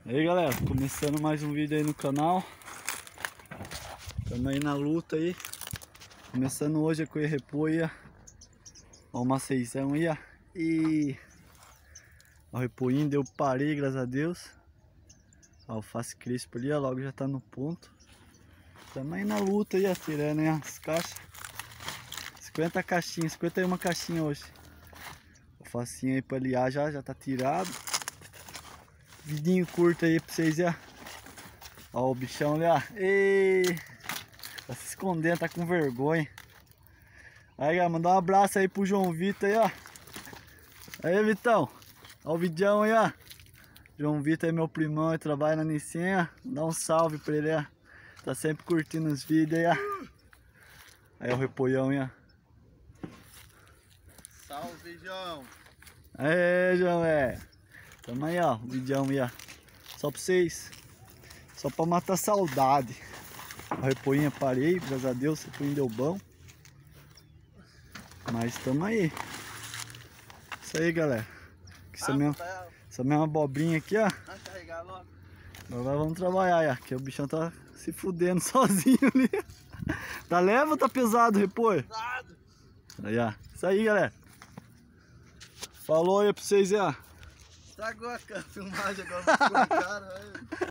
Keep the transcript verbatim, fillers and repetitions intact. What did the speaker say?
E aí galera, começando mais um vídeo aí no canal. Estamos aí na luta aí. Começando hoje a correr repolho. Ó, uma seisão aí, ó. E o repolhinho deu parei, graças a Deus. Ó, alface crespo ali, ó, logo já tá no ponto. Estamos aí na luta aí, ó, tirando aí as caixas. cinquenta caixinhas, cinquenta e uma caixinhas hoje. Alfacinho aí pra liar já, já tá tirado. Vidinho curto aí pra vocês, ó. Ó o bichão ali, ó. Ei, tá se escondendo, tá com vergonha. Aí, galera, mandar um abraço aí pro João Vitor aí, ó. Aí, Vitão. Ó o vidão aí, ó. João Vitor é meu primão, ele trabalha na Nissin, ó. Dá um salve pra ele, ó. Tá sempre curtindo os vídeos aí, ó. Aí, ó o repolhão aí, ó. Salve, João. Aê, João, é. Tamo aí, ó, o vidão aí, ó. Só pra vocês. Só pra matar saudade. O repolhinho parei, graças a Deus, o repolhinho deu bom. Mas tamo aí. Isso aí, galera. Essa, ah, mesma, tá... essa mesma abobrinha aqui, ó. Vamos carregar logo. Agora vamos trabalhar, ó. Que o bichão tá se fudendo sozinho ali. Tá leve ou tá pesado o repolho? Pesado. Aí, ó. Isso aí, galera. Falou aí pra vocês, ó. Estragou a filmagem agora, ficou cara, velho.